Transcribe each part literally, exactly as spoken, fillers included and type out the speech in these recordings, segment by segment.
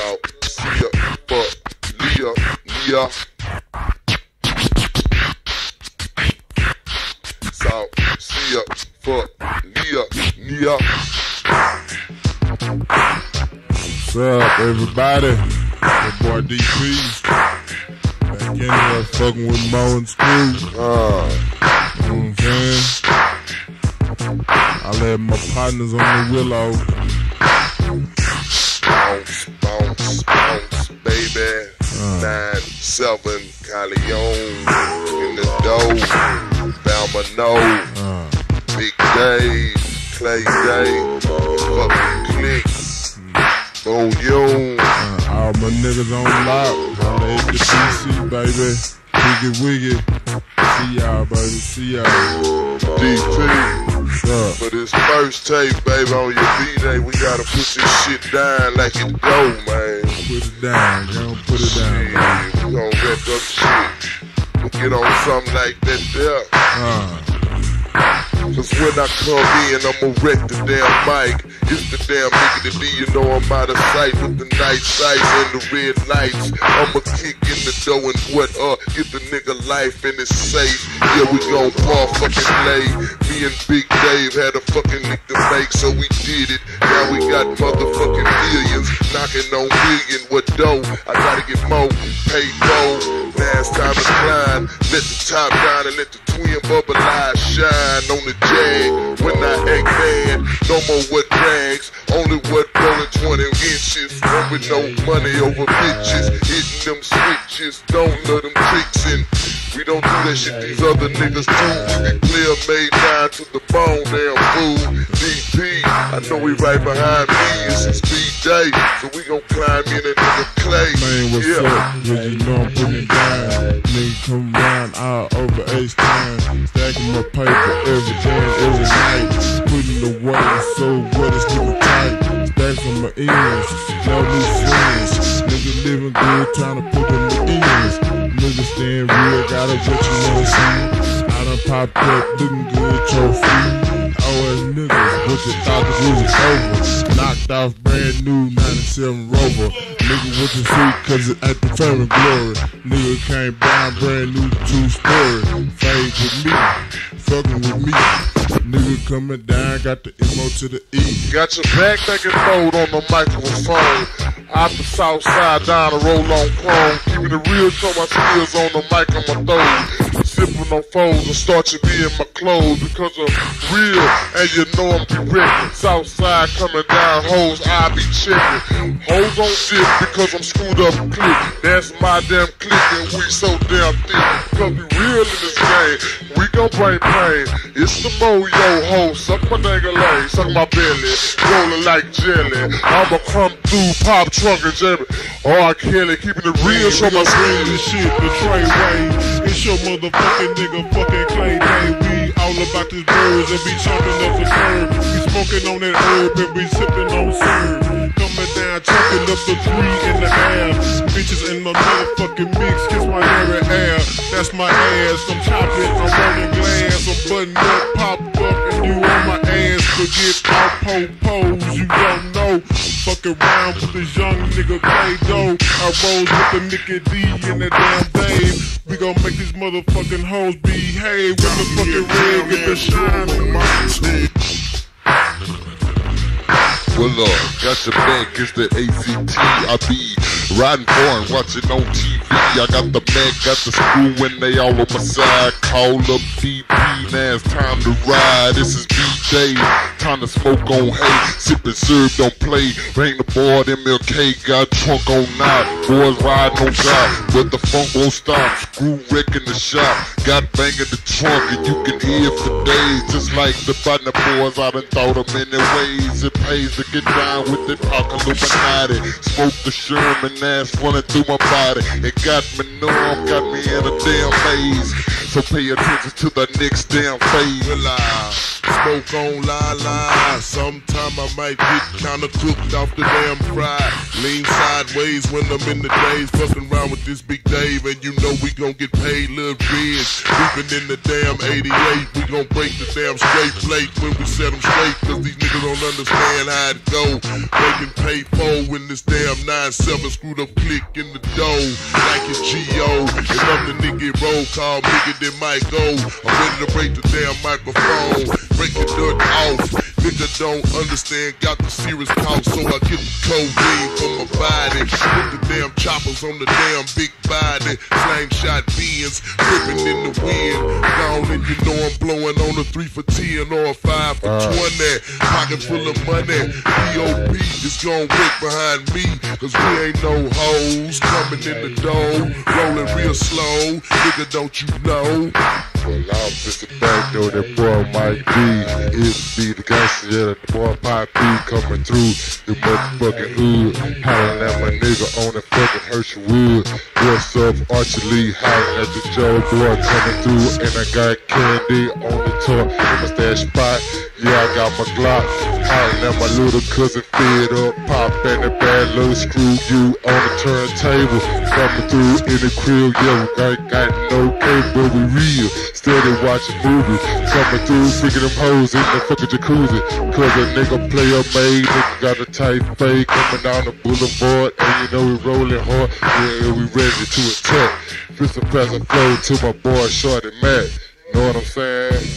South Sea, fuck Leah, Leah. South Sea, fuck Leah, Leah. What's up, everybody? Your boy D P. Back in here fucking with Mo and Screw. Uh, you know what I'm saying? I let my partners on the Willow. Bounce, bounce, bounce, baby. Uh. Nine, seven, Calion in the dough. Bama no. Uh. Big Dave, Clay Day, fucking Click. Oh, yo. Uh, all my niggas on lock. Holla at the D C, baby. Wiggy, wiggy. See y'all, baby. See y'all. D P. What's up? For this first tape, baby, on your B-Day, we gotta put this shit down like it go, man. Put it down, girl. Put it down, Shit, baby. we gon' wreck up shit. We'll get on something like that there. Uh. Cause when I come in, I'ma wreck the damn mic. It's the damn nigga that D, you know I'm out of sight with the night sights and the red lights. I'ma kick in the door and what up, get the nigga life and it's safe. Yeah, we gon' ball fucking lay. Me and Big Dave had a fucking lick to make, so we did it. Now we got motherfucking millions, knocking on million. What dough? I gotta get more, pay more. Now it's time to climb. Let the top down and let the twin bubble eyes shine on the jag. When I act bad, no more what rags, only what rolling twenty inches. One with no money over bitches, hitting them switches, don't let them tricks in. We don't do that shit these other niggas do. You can clear made down to the bone, damn fool. D P, I know he right behind me, it's his speed day, so we gon' climb in that nigga Clay. Man, what's yeah. up? Cause you know I'm putting it down. Nigga come round all over H-Town. Stacking my paper every day and every night. Putting the weight so what it's nigga tight. Stacks on my ears, no new friends. Nigga living good, trying to put in the ears. Nigga staying real, gotta what you wanna see. I done popped up, looking good, trophy. Oh, niggas, what you thought the was over? Knocked off brand new ninety-seven Rover. Nigga with the suit, cause it at the fame and glory. Nigga came down brand new two-story. Fade with me, fucking with me. Nigga coming down, got the M O to the E. Got your back back and load on the microphone. Out the south side, down the roll on chrome. Keeping it real, show my skills on the mic on my throat. Sipping on foes and start you be in my clothes because I'm real and you know I'm direct. South side coming down, hoes I be checking. Hoes on dip because I'm screwed up click. That's my damn click and we so damn thick. Cause we real in this game, we gon' bring pain. It's the Mo yo ho, suck my dang-a-lay, suck my belly, rolling like jelly. I'ma come through, pop trunk and jam it. Oh, Kelly, keeping it real, show my screen. This shit, the Trey Way. It's your motherfucking nigga, fucking Clay Day. We all about this birds and be chomping up the curb. We smoking on that herb and we sipping on syrup. Coming down, chopping up the three and a half. Bitches in my motherfucking mix, kiss my hairy hair. That's my ass, I'm chopping, I'm rolling glass. I'm button up, pop up, and you on my ass. Forget all po-pos, you don't know. Fuck around with this young nigga Clay Doe. I rose with the Nicky D and that damn Dave. We gon' make these motherfucking hoes behave. When the fucking red get the shine on my head. Well, uh, got your back, it's the A C T. I be riding foreign, watching on T V. I got the Mac, got the screw when they all on my side. Call up D P, now it's time to ride. This is B J, time to smoke on hay. Sippin' syrup, don't play. Bring the board, M L K, got trunk on night. Boys riding on God, but the funk won't stop. Screw wrecking the shop, got banging the trunk, and you can hear for days. Just like the Butler boys, I done thought of many ways. It pays to get down with it, talk Illuminati. Smoke the Sherman, ass running through my body. It got me numb, got me in a damn maze. So so pay attention to the next damn phase. Well, I smoke on la la. Sometime I might get kinda cooked off the damn fry. Lean sideways when I'm in the days, fucking around with this big Dave, and you know we gon' get paid. Lil' Red, creeping in the damn eighty-eight. We gon' break the damn straight plate when we set them straight, cause these niggas don't understand how it go. Making pay for when this damn nine seven screwed up click in the dough like it's G O. And I'm the nigga roll call, nigga that might go. I'm ready to break the damn microphone, break the dirt off. Nigga don't understand, got the serious cough, so I get the codeine for my body. Put the damn choppers on the damn big body. Flame shot beans, ripping in the wind. Gone and you know I'm blowing on a three for ten or a five for twenty. Pocket full of money, P O P is gon' work behind me, cause we ain't no hoes coming in the door, rolling real slow. Nigga, don't you know? Well, I'm just a back door, that boy might be. It be the gangster, yeah, the boy might be coming through the motherfucking hood. Hollering at my nigga on the fucking Herschelwood. What's up, Archie Lee? Hollering at the Joe boy coming through. And I got candy on the top in my stash spot. Yeah, I got my Glock. Hollering at my little cousin, fed up. Pop and the bad little screw you on the turntable. Coming through in the crib, yeah, we got, got no cable, but we real. Steady watching movies, coming through, freaking them hoes in the fucking jacuzzi. Cause a nigga player made, nigga got a tight fade coming down the boulevard. And you know we rolling hard, yeah, we ready to attack. Fist and pass and flow to my boy Shorty Mac. Know what I'm saying?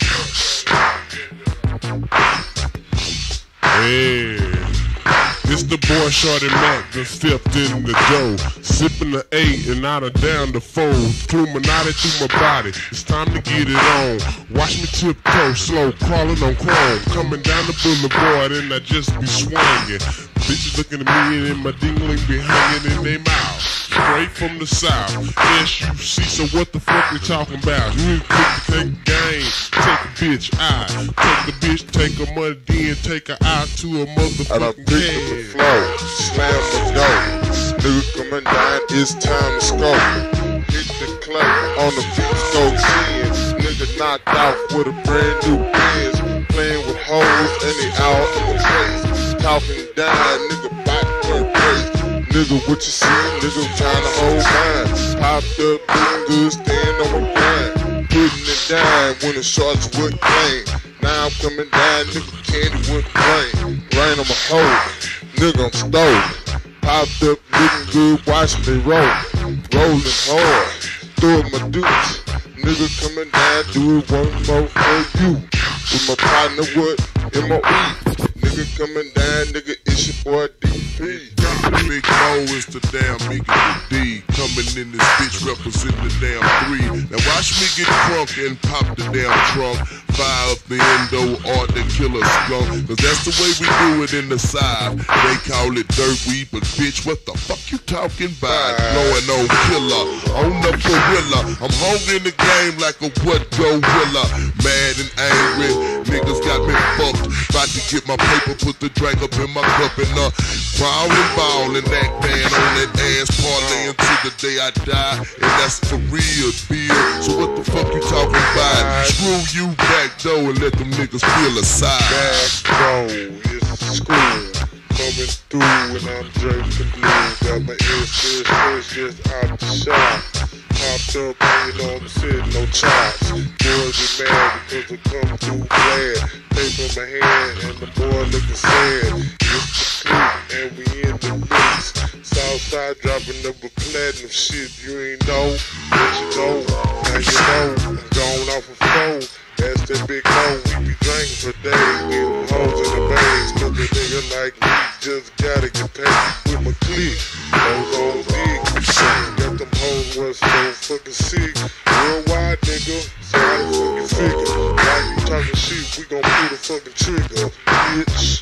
Yeah. It's the boy Shorty Mac that stepped in the dough, sipping the eight and out of down the four, Illuminati through my body. It's time to get it on. Watch me tiptoe, slow, crawling on chrome, coming down the boulevard and I just be swinging. Bitches looking at me and my dingling be hanging in their mouth. Straight from the south, S U C, so what the fuck they talking about? You ain't quick to take a game, take a bitch out. Take the bitch, take her money, then take her out to a motherfucking the flow, slam the door. Nigga coming down, it's time to score. Hit the club on the beat, go ten. Nigga knocked out with a brand new Benz. Playing with hoes and they out in the place. Talking down, nigga back to the place. Nigga, what you see? Nigga trying to hold mine. Popped up, looking good, stand on my grind. Putting it down when the shots would claim. Now I'm coming down, nigga, candy would rain. Rain on my hoe. Nigga, I'm stoked. Popped up, looking good, watch me roll. Rolling hard, throwing my dukes. Nigga coming down, do it one more for you. With my partner, what? M O E. Nigga coming down, nigga, it's your boy D P. Big Mo is the damn Mika the D. Coming in this bitch representing the damn three. Now watch me get drunk and pop the damn trunk. Fire up the endo or the killer skunk. Cause that's the way we do it in the side. They call it dirt weed, but bitch, what the fuck you talking about? Blowing on killer, on the gorilla. I'm hungry in the game like a what gorilla. Mad and angry, niggas got me fucked. About to get my paper, put the drink up in my cup and uh, prowling, ballin' that band on that ass, parlay until the day I die, and that's for real, Bill. So what the fuck you talking about? Screw you back door and let them niggas feel aside. Back door, it's school. Coming through and I'm drinking blue. Got my ears still fresh just out the shop. Popped up and you know I'm sitting no chops. Boys be mad because I come through glad. Tape in my hand and the boy looking sad. It's the clip and we in the mix. Southside dropping up a platinum shit. You ain't know, but you know. Now you know, I'm going off a phone. That's that big hole, we be drinking for days, getting hoes in the veins. Cause a nigga like me just gotta get paid with my clique. Those hoes big, got them hoes was so fucking sick. Worldwide nigga, so I fucking figure. While you talking shit, we gon' pull the fucking trigger, bitch.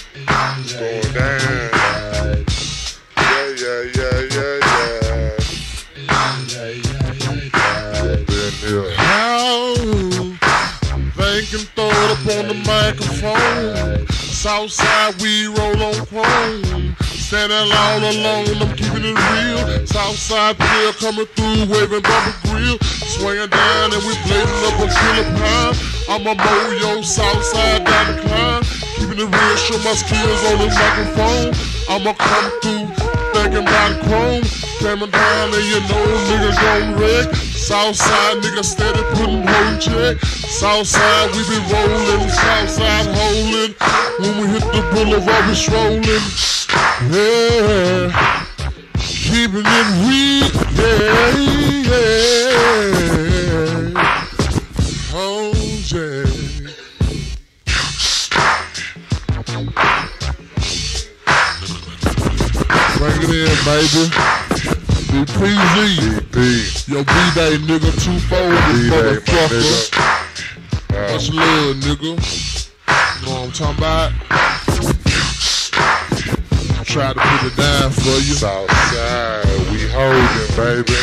It's going down. Yeah, yeah, yeah, yeah, yeah. Been here. How they can throw it up on the microphone. Southside we roll on chrome. Standing all alone, I'm keeping it real. Southside pill coming through, waving bumper grill. Swinging down and we blazing up a killer pine. I'm a moyo, Southside down the climb. Keeping it real, show my skills on this microphone. I'ma come through, thinking about the chrome. Coming down and you know niggas gon' wreck. Southside niggas steady putting whole check. Southside we be rolling, Southside holding. When we hit the boulevard we strolling. Yeah, keeping it real. Yeah, yeah. Oh yeah. Bring it in, baby. B P Z. B P. Yo, B-Day, nigga, two fold this motherfucker. Much love, nigga. You know what I'm talking about? Try to put it down for you. Southside, we holding, baby.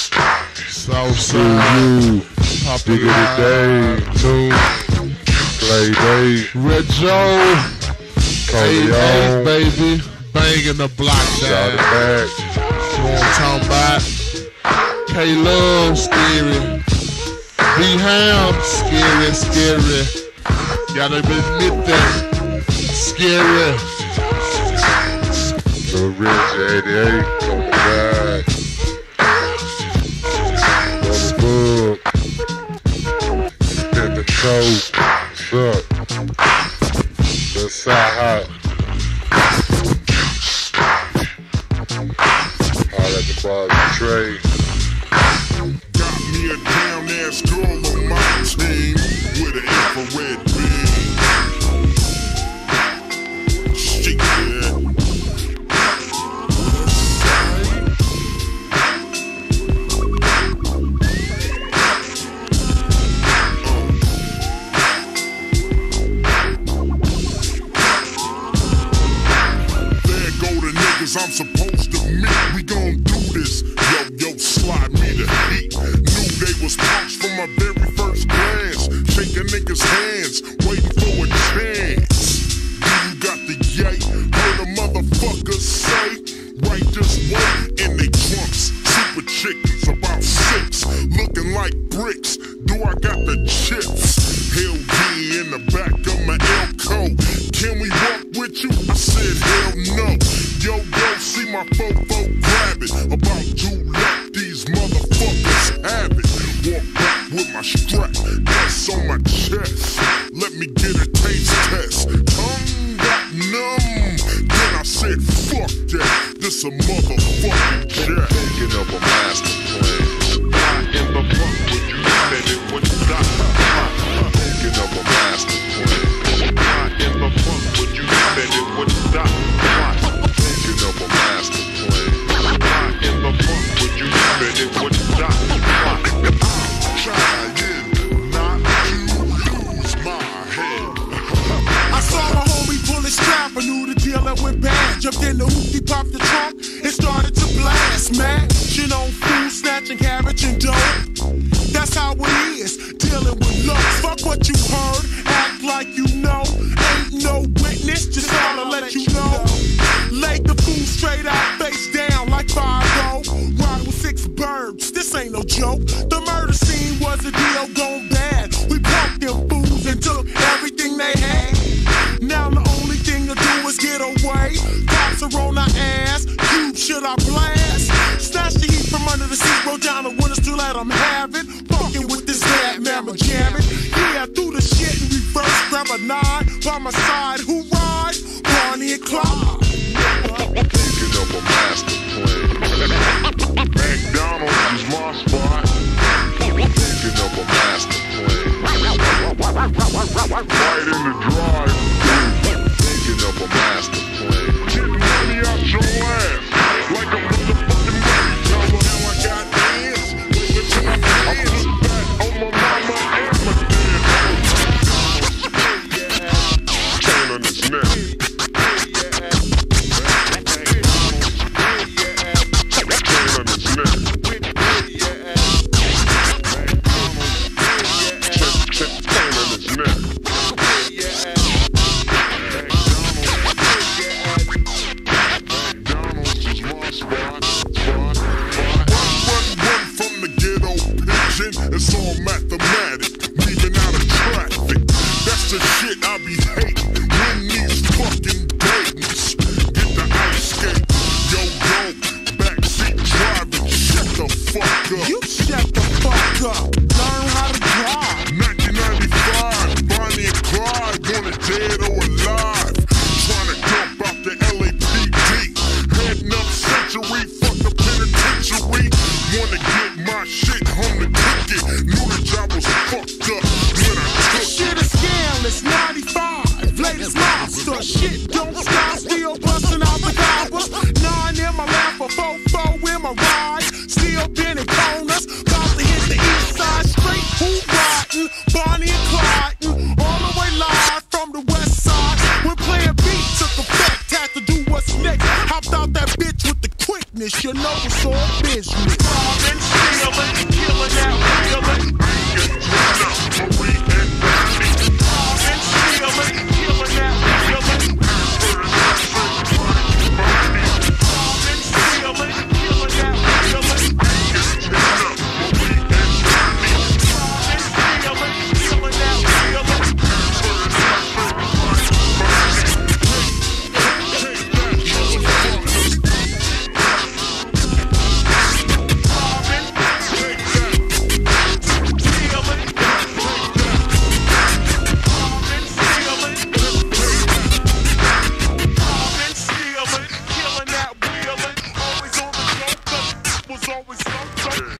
Southside. Pop Dig of the day, tune, play day. Red Joe. eight eight, Corleone. baby. Banging the block Shout down. it back. You know what I'm talking about? K-Love, scary. B-Ham, scary, scary. Gotta admit that. Scary. The Rich eighty-eight on the back. Brother Bug. Pimpin' Toe. What's up? The Side Hot. All at the bar of trade. Got me a down ass girl on my team with an infrared beam. Shit, yeah. There go the niggas I'm supposed to meet. We gon' do this. Yo, yo, slide me the heat. Knew they was punks from my very first glance. Shaking niggas' hands, waiting for a chance. You got the yay, heard a motherfucker say, right this way in they trunks. Super chickens, about six, looking like bricks. Do I got the chips? Hell yeah, in the back of my Elko. Can we walk with you? I said hell no. Yo, yo, see my fofo grab it. About to let these motherfuckers have it. Walk back with my strap, that's on my chest. Let me get a taste test. Tongue got numb. Then I said, fuck that. This a motherfucking jet. Thinking of a master plan. Not in the front, would you spend it when you got Thinking of a master plan. Not in the front, would you spend it when you got Thinking of a master plan. Not in the front, would you spend it when you got Trying not to lose my head. I saw my homie pull his strap, I knew the deal that went bad. Jumped in the hoopty, popped the trunk, and started to blast. Smashing on food, snatching cabbage and dough. That's how it is, dealing with looks. Fuck what you heard, act like you know. Ain't no witness, just wanna let you know. Laid the food straight out, face down like five oh. Ride with six birds, this ain't no joke. The murder scene was a deal gone bad. We pumped them fools and took everything they had. Now the only thing to do is get away. Cops are on our ass, cube should I blast? Snatch the heat from under the seat, roll down the windows to let them have it. Fucking with this bad mamma jamming. Yeah, through the shit in reverse, grab a nine by my side. Who ride? Bonnie and Clyde. Thinking of a master plan. McDonald's is my spot. Thinking of a master plan. Right in the drive. Thinking of a master plan. Getting money out your ass. Like a motherfucking money teller. Now I got hands. Waving to my hands. Back on my mama and my dad. Chain on his neck. Yeah. up in the corners. About to hit the east side straight. Who riding? Bonnie and Clyde. All the way live from the west side. When playing beat took effect, had to do what's next. Hopped out that bitch with the quickness. You know it's all business. Bombing, stealing, killing that wheeling. Always on the go, 'cause it was always so